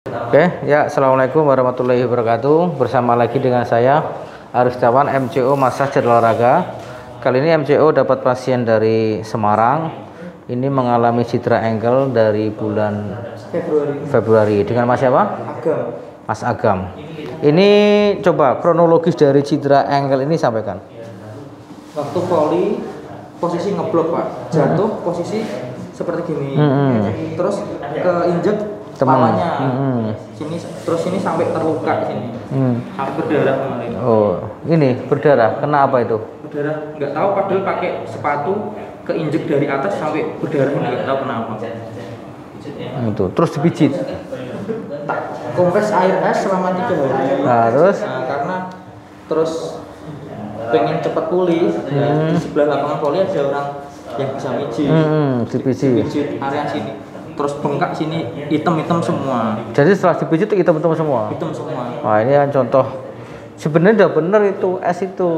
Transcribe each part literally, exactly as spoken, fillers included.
Oke, ya, assalamualaikum warahmatullahi wabarakatuh. Bersama lagi dengan saya Aristawan, M C O Massage dan Olahraga. Kali ini M C O dapat pasien dari Semarang. Ini mengalami cedera ankle dari bulan Februari. Februari. Dengan Mas siapa? Agam. Mas Agam. Ini coba kronologis dari cedera ankle ini sampaikan. Waktu poli posisi ngeblok Pak, jatuh posisi seperti gini, Hmm. terus keinjek kepalanya, hmm. sini, terus ini sampai terluka sini, hmm. sampai berdarah kemarin. Oh, ini berdarah. Kenapa itu? Berdarah, nggak tahu. Padahal pakai sepatu, keinjek dari atas sampai berdarah, nggak tahu kenapa. Itu terus dipijit. Tak kompres air es selama tiga hari. Nah, terus? Nah, karena terus pengen cepat pulih, hmm. ya, di sebelah lapangan poli ada orang yang bisa mijit, hmm, dipijit. Dipijit area sini, terus bengkak sini, hitam-hitam semua. Jadi setelah dipijit itu hitam-hitam semua? Hitam semua. Wah, ini kan contoh. Sebenarnya udah bener itu es itu,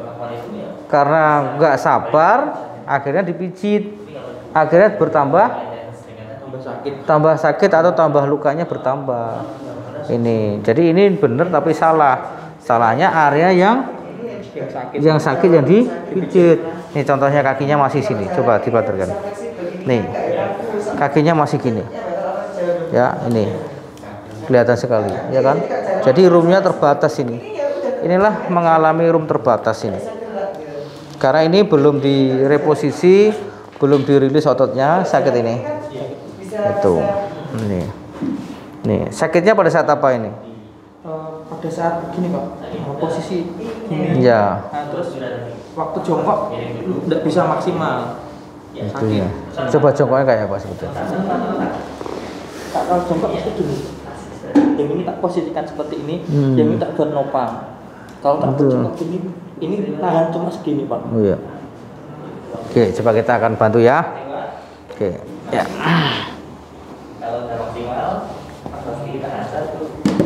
karena nggak sabar akhirnya dipijit, akhirnya bertambah tambah sakit, tambah sakit atau tambah lukanya bertambah. Ini jadi ini bener tapi salah. Salahnya area yang yang sakit, yang sakit yang dipijit. Nih contohnya kakinya masih sini, coba dipaterkan. Nih kakinya masih gini, ya ini kelihatan sekali, ya kan? Jadi roomnya terbatas ini. Inilah mengalami room terbatas ini. Karena ini belum direposisi, belum dirilis ototnya, sakit ini. Itu, nih, nih sakitnya pada saat apa ini? Uh, pada saat gini Pak, posisi gini. Ya. Nah, terus waktu jongkok nggak bisa maksimal. Itu Sakit. ya. Coba jongkoknya kayak apa sebetulnya? Tak kalau jongkok itu dulu. Yang ini tak posisikan seperti ini, hmm. yang ini tak buat nopang. Kalau tak jongkok gini, ini tahan cuma segini Pak. Oh iya. Oke, coba kita akan bantu ya. Oke, ya. Kalau udah maksimal, pasti kita asal tuh.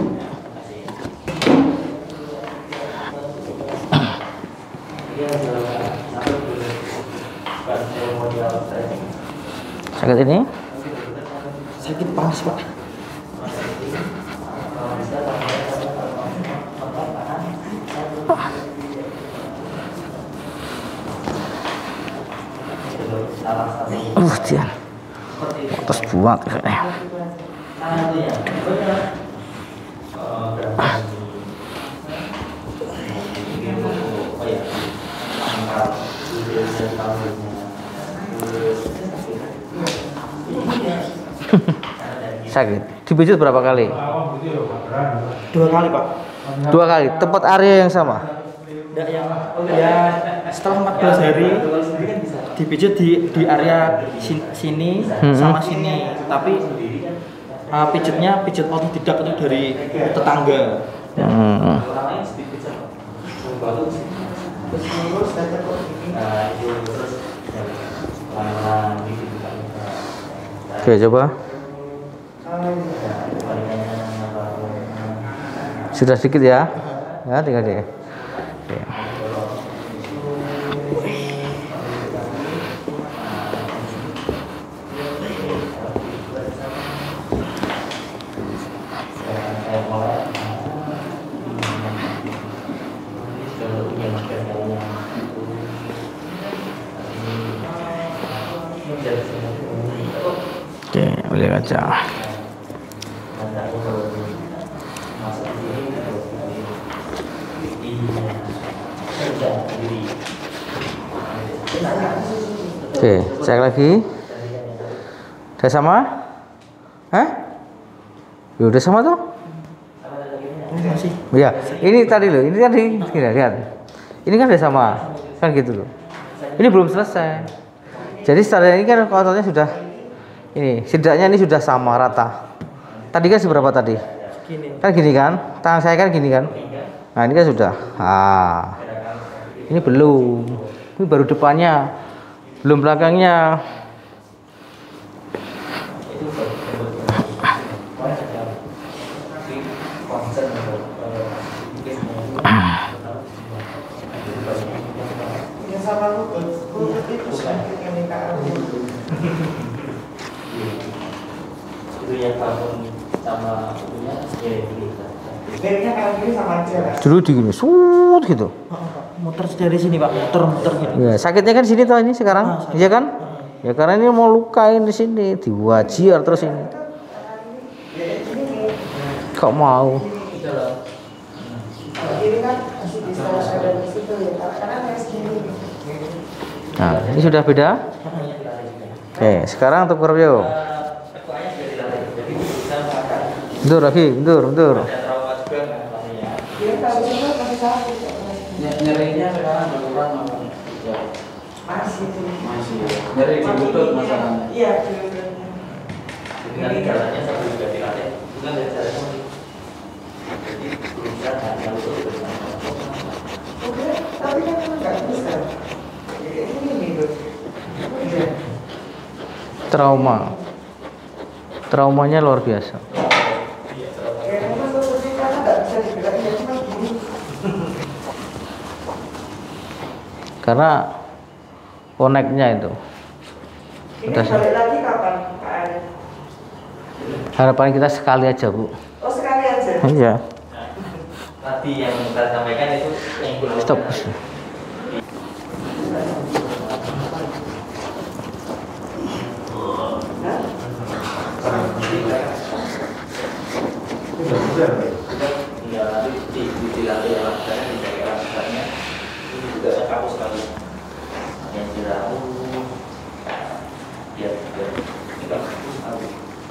Sakit ini? Sakit panas Pak. Uh, dia atas buat kayaknya. Sakit. Dipijit berapa kali? Dua kali Pak. Dua kali. Tempat area yang sama? Enggak, yang ya setelah empat belas hari dipijit di di area sini hmm. sama sini, tapi uh, pijitnya pijit otodidak itu dari tetangga. Hmm. Oke, coba. Sudah sedikit ya? Ya, tinggal deh. Oke. Oke, boleh kaca. Oke, cek lagi. Udah sama? Hah? Ya udah sama tuh? Masih. Iya, ini tadi loh, ini tadi, lihat. Ini kan udah sama, kan gitu loh. Ini belum selesai. Jadi setelah ini kan ototnya sudah ini, setidaknya ini sudah sama rata. Tadi kan seberapa tadi? Gini. Kan gini kan? Tangan saya kan gini kan? Nah, ini kan sudah. Ah. Ini belum. Ini baru depannya. Belum belakangnya. Itu yang tahun Dulu digini, sut gitu. Muter dari sini Pak, muter-muter gitu. Ya, sakitnya kan sini tuh ini sekarang, Ah, iya kan? Ya karena ini mau lukain di sini, diwajir terus ini. Kok mau? Nah, ini sudah beda. Oke, sekarang tuker yuk. Mundur lagi, mundur, mundur. Nyerinya sekarang berkurang masih masih nyeri di lutut masalahnya. Iya, di lututnya. Jadi jalannya sampai juga dilatih. Bukan dari jalan. Jadi berusaha hanya lutut bersama. Oke, tapi kan enggak bisa. Ini ini Trauma. Traumanya luar biasa. Karena koneknya itu. Ini balik lagi kapan Pak Ari? Harapan kita sekali aja Bu. Oh sekali aja? Iya. Tadi yang kita sampaikan itu yang belum. Stop. Tinggal nanti di dilatih yang lainnya dicari alasannya itu juga kaku sekali yang jauh ya ya kita kaku sekali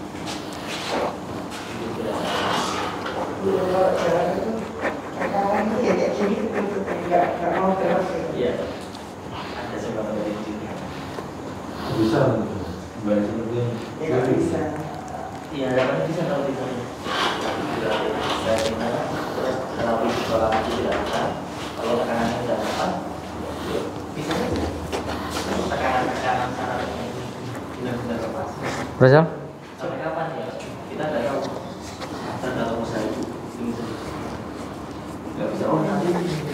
iya ada sebab dari sini bisa nggak seperti Ya bisa. iya harapannya bisa kalau bisa dilatih saya minta terus terapi sekolah itu dilakukan kalau tekanannya sudah dapat bisa saja tekanan-tekanan saraf ini benar-benar lepas Berhasil? sampai kapan ya kita nggak tahu dan kalau usaha itu ini nggak bisa oh nanti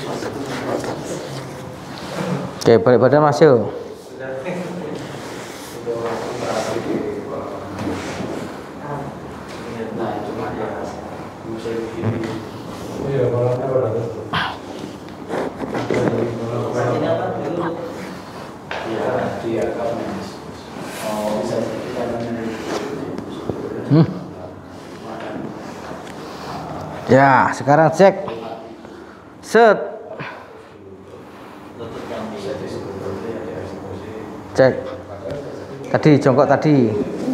Oke, balik badan masuk. nah itu mah ya bisa begini iya malamnya berapa sakitnya apa dulu ya dia kapan oh bisa kita Hmm. Ya, sekarang cek. Set. Cek. Tadi jongkok tadi.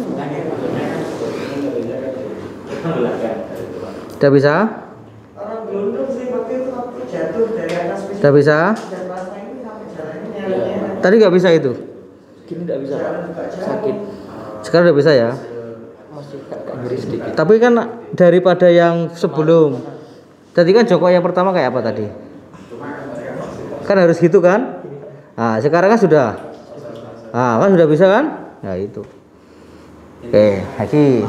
Sudah bisa? Orang gelundung sih waktu itu waktu jatuh dari atas bis. Sudah bisa? Dan plasma ini sampai jalannya nyala-nyala. Tadi nggak bisa itu. Gini enggak bisa. Jalan buka jalan. Sakit. Sekarang udah bisa ya. Masih agak nyeri sedikit. Tapi kan daripada yang sebelum. Tadi kan jongkok yang pertama kayak apa tadi? Kan harus gitu kan? Nah, sekarang kan sudah. Ah, kan sudah bisa kan? Nah, itu. Oke, lagi.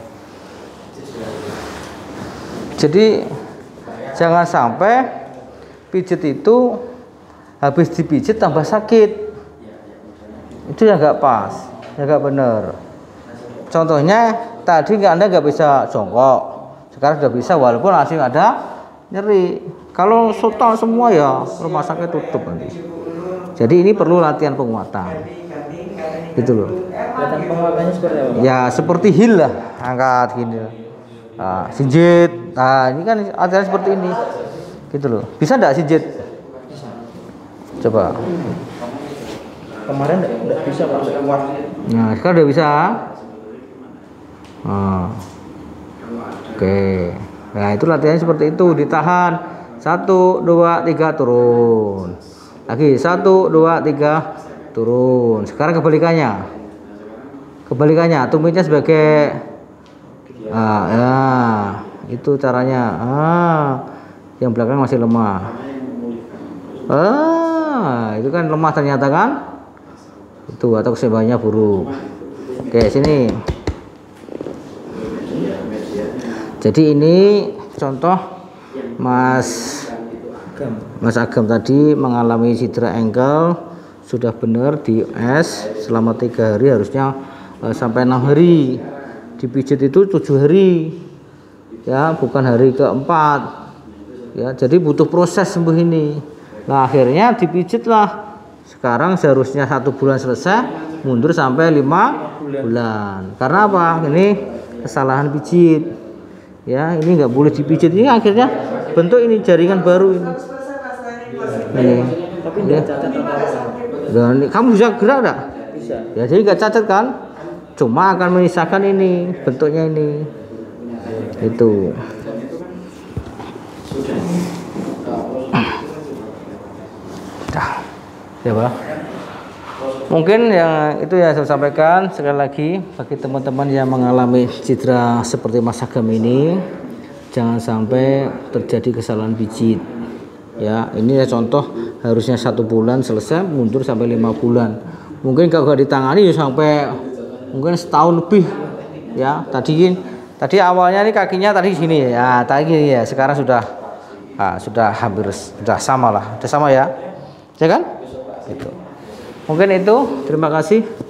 Jadi jangan sampai pijet itu habis dipijet tambah sakit. Itu yang nggak pas, yang nggak bener. Contohnya tadi nggak Anda nggak bisa jongkok, sekarang sudah bisa walaupun masih ada nyeri. Kalau total semua ya rumah sakit tutup nanti. Jadi ini perlu latihan penguatan, gitu loh. Kelihatan penguatannya seperti apa, Pak? Ya seperti heel lah, angkat gini. Nah, sinjit. Nah ini kan latihan seperti ini, gitu loh. Bisa nggak sinjit? Coba. Kemarin enggak bisa Pak, enggak kuat. Nah sekarang udah bisa. Nah. Oke. Nah itu latihannya seperti itu, ditahan. Satu, dua, tiga, turun. Lagi satu, dua, tiga, turun. Sekarang kebalikannya. Kebalikannya, tumitnya sebagai ah, ya, itu caranya. Ah, yang belakang masih lemah. Ah, itu kan lemah ternyata kan? Itu atau keseimbangannya buruk. Oke, sini. Jadi ini contoh Mas Mas Agam tadi mengalami cedera ankle, sudah benar di U S selama tiga hari, harusnya eh, sampai enam hari. Dipijit itu tujuh hari, ya, bukan hari keempat. Ya, jadi butuh proses sembuh ini. Nah, akhirnya dipijitlah. Sekarang seharusnya satu bulan selesai, mundur sampai lima bulan. Karena apa? Ini kesalahan pijit. Ya, ini nggak boleh dipijit. Ini akhirnya bentuk ini jaringan baru ini. Ini. Tapi nggak cacat Dan kamu bisa gerak nggak? bisa. Ya, jadi nggak cacat kan? Cuma akan menyisakan ini bentuknya ini. Itu. Dah. Ya, Pak. Mungkin yang itu yang saya sampaikan. Sekali lagi bagi teman-teman yang mengalami cedera seperti Mas Agam ini, jangan sampai terjadi kesalahan pijit. Ya, ini ya contoh harusnya satu bulan selesai, mundur sampai lima bulan. Mungkin kalau nggak ditangani ya sampai mungkin setahun lebih. Ya, tadi tadi awalnya ini kakinya tadi sini ya, tadi ya, sekarang sudah ah, sudah hampir sudah sama lah, sudah sama ya, ya kan? Itu. Mungkin itu. Terima kasih.